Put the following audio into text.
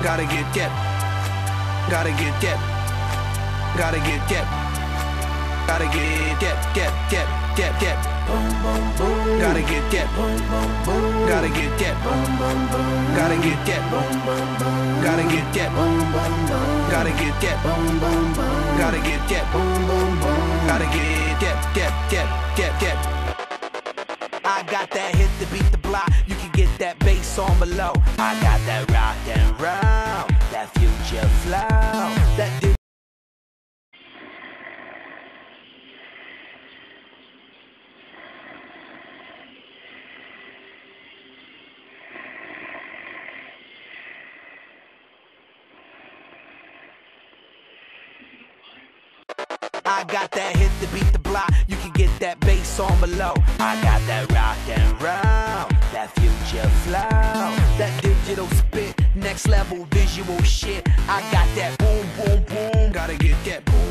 Gotta get. Gotta get. Gotta get. Gotta get. Boom, boom, boom. Gotta get. Boom, boom, boom. Gotta get. Boom, boom, boom. Gotta get. Boom, boom, boom. Gotta get. Boom, boom, boom. Gotta get. Boom, boom, boom. Gotta get. Boom, boom, boom. Gotta get. I got that hit to beat the block. You can get that bass on below. I got that rock and roll, that future flow, that I got that hit to beat the block. You can get that bass on below. I got that rock and roll, that future flow, that digital spit, next level visual shit. I got that boom, boom, boom. Gotta get boom.